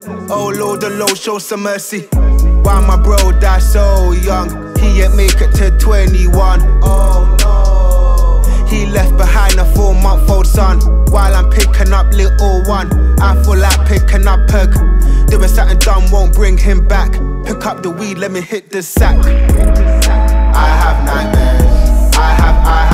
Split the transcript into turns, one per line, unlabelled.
Oh Lord, the Lord, show some mercy. Why my bro died so young? He ain't make it to 21. Oh no. He left behind a 4-month-old son, while I'm picking up little one. I feel like picking up Pug. Doing something dumb won't bring him back. Pick up the weed, let me hit the sack. I have nightmares. I have